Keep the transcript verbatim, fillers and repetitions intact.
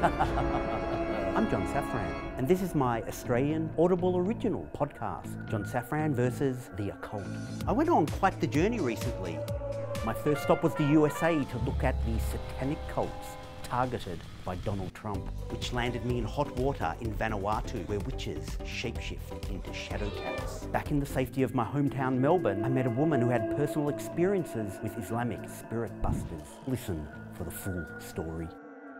I'm John Safran, and this is my Australian Audible original podcast, John Safran versus the Occult. I went on quite the journey recently. My first stop was the U S A to look at the satanic cults targeted by Donald Trump, which landed me in hot water in Vanuatu, where witches shapeshift into shadow cats. Back in the safety of my hometown Melbourne, I met a woman who had personal experiences with Islamic spirit busters. Listen for the full story.